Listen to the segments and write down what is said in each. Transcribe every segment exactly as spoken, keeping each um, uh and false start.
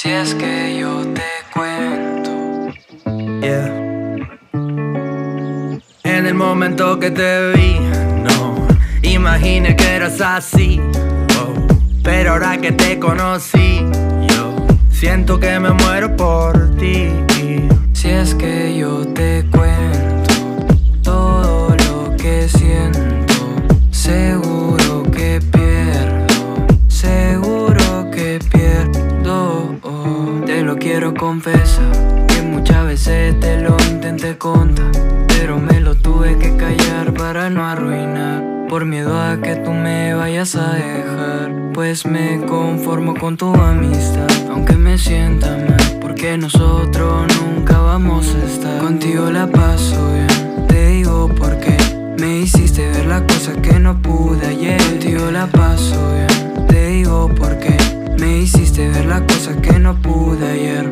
Si es que yo te cuento. Yeah. En el momento que te vi, no imaginé que eras así, oh. Pero ahora que te conocí, yo siento que me muero por ti. Si es que yo te cuento todo lo que siento, seguro que pierdo, seguro que pierdo. Oh, te lo quiero confesar, que muchas veces te lo intenté contar, pero me lo tuve que callar para no arruinar, por miedo a que tú me vayas a dejar. Pues me conformo con tu amistad, aunque me sienta mal, porque nosotros nunca vamos a estar. Contigo la paso bien, te digo por qué. Me hiciste ver las cosas que no pude ayer. Contigo la paso bien, te digo por qué. Me hiciste ver las cosas que no pude ayer.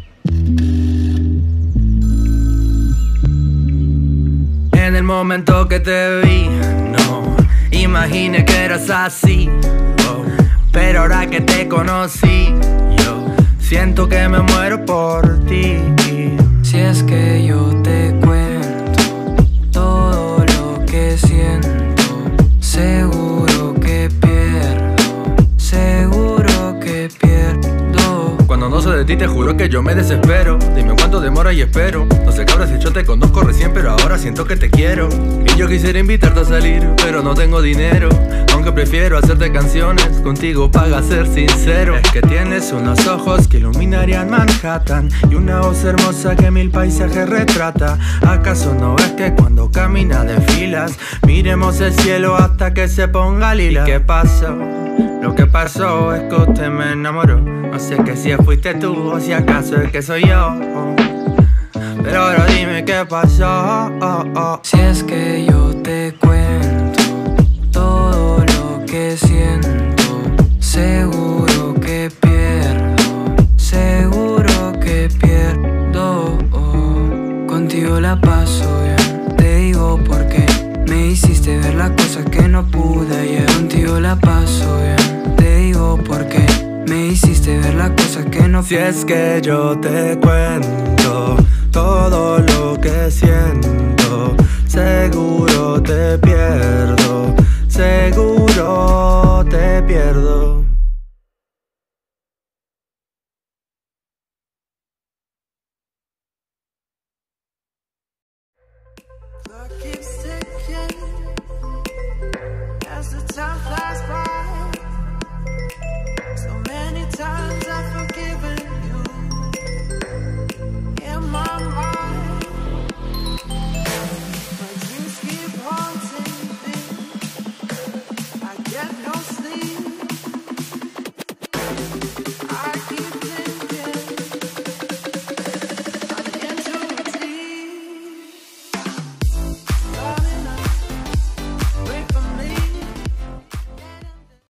En el momento que te vi, no imaginé que eras así, oh. Pero ahora que te conocí, yo siento que me muero por ti. Si es que yo te cuento todo lo que siento, seguro que pierdo, seguro que pierdo. Cuando no sé de ti te juro que yo me desespero. Dime cuánto demora y espero. No sé cabra si yo te conozco recién, pero ahora siento que te quiero. Y yo quisiera invitarte a salir, pero no tengo dinero. Aunque prefiero hacerte canciones contigo para ser sincero. Es que tienes unos ojos que iluminarían Manhattan y una voz hermosa que mil paisajes retrata. ¿Acaso no ves que cuando camina desfilas? Miremos el cielo hasta que se ponga lila. ¿Y qué pasó? Lo que pasó es que usted me enamoró. No sé que si fuiste tú o si acaso es que soy yo, pero ahora dime qué pasó, oh, oh. Si es que yo te cuento todo lo que siento, seguro que pierdo, seguro que pierdo. Oh, contigo la paso bien, te digo por qué. Me hiciste ver las cosas que no pude ayer. Contigo la paso bien, te digo por qué. Me hiciste ver las cosas que no pude. Si es que yo te cuento todo lo que siento, seguro te pierdo.